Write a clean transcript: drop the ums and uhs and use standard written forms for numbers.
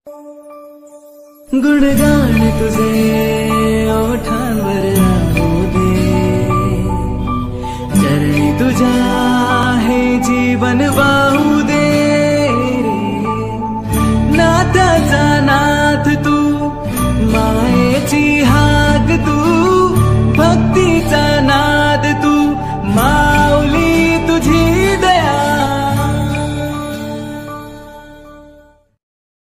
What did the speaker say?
गुणगान तुझे ओठांवर राहू दे, चरणी तुझ्या हे जीवन वाहू दे रे. नात्याचा नाथ तू, मायेची हा